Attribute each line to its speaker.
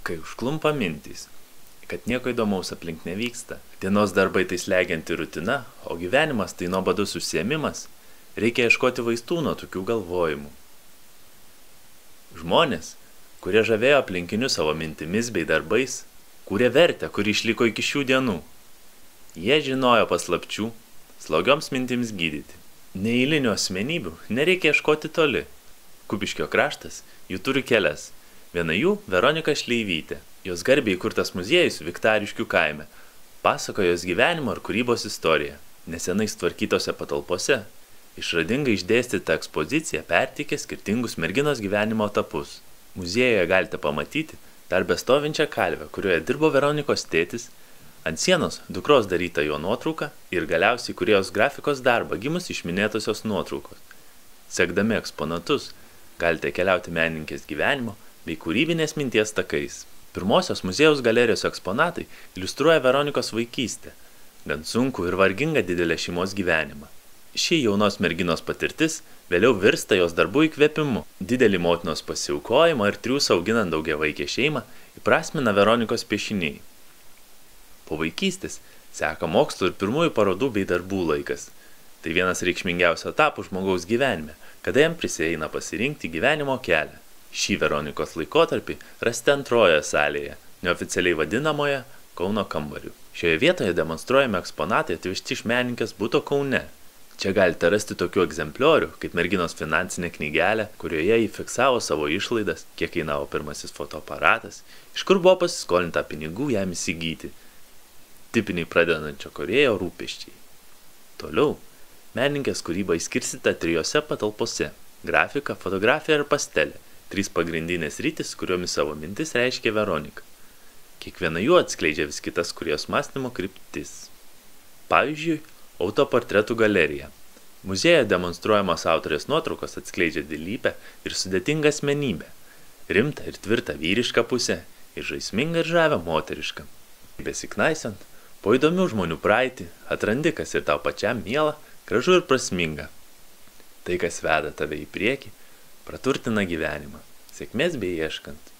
Speaker 1: Kai užklumpa mintys, kad nieko įdomaus aplink nevyksta, dienos darbai tai slegianti rutina, o gyvenimas tai nuobodus užsiėmimas, reikia ieškoti vaistų nuo tokių galvojimų. Žmonės, kurie žavėjo aplinkiniu savo mintimis bei darbais, kūrė vertę, kuri išliko iki šių dienų. Jie žinojo paslapčių, slogioms mintims gydyti. Neeilinių asmenybių nereikia ieškoti toli. Kupiškio kraštas jų turi kelias. Viena jų Veronika Šleivytė. Jos garbei įkurtas muziejus Viktariškių kaime. Pasakojo jos gyvenimo ir kūrybos istoriją. Nesenai sutvarkytose patalpose išradingai išdėstyta ekspozicija perteikė skirtingus merginos gyvenimo etapus. Muziejuje galite pamatyti dar bestovinčią kalvę, kurioje dirbo Veronikos tėtis, ant sienos dukros daryta jo nuotrauka ir galiausiai kūrėjos grafikos darbą gimus iš minėtosios nuotraukos. Sekdami eksponatus galite keliauti menininkės gyvenimo bei kūrybinės minties takais. Pirmosios muziejaus galerijos eksponatai iliustruoja Veronikos vaikystę, gan sunkų ir vargingą didelę šeimos gyvenimą. Ši jaunos merginos patirtis vėliau virsta jos darbų įkvėpimu. Didelį motinos pasiaukojimą ir triūsą auginant daugiavaikę šeimą įprasmina Veronikos piešiniai. Po vaikystės seka mokslo ir pirmųjų parodų bei darbų laikas. Tai vienas reikšmingiausių etapų žmogaus gyvenime, kada jam prisieina pasirinkti gyvenimo kelią. Šį Veronikos laikotarpį rasite antrojoje salėje, neoficialiai vadinamoje Kauno kambariu. Šioje vietoje demonstruojami eksponatai atvežti iš menininkės buto Kaune. Čia galite rasti tokių egzempliorių, kaip merginos finansinė knygelė, kurioje jį fiksavo savo išlaidas, kiek kainavo pirmasis fotoaparatas, iš kur buvo pasiskolinta pinigų jam įsigyti. Tipiniai pradedančio kūrėjo rūpesčiai. Toliau, menininkės kūrybą išskirsite trijose patalpose – grafika, fotografija ir pastelė. 3 pagrindinės sritys, kuriomis savo mintis reiškia Veronika. Kiekviena jų atskleidžia vis kitas kūrėjos mąstymo kryptis. Pavyzdžiui, autoportretų galerija. Muziejuje demonstruojamos autorės nuotraukos atskleidžia dvilypę ir sudėtingą asmenybę, rimtą ir tvirtą vyrišką pusę ir žaismingą ir žavę moterišką. Besiknaisant, po įdomių žmonių praeitį, atrandi, kas ir tau pačiam miela, gražu ir prasminga. Tai, kas veda tave į priekį, praturtina gyvenimą. Sėkmės bei ieškant.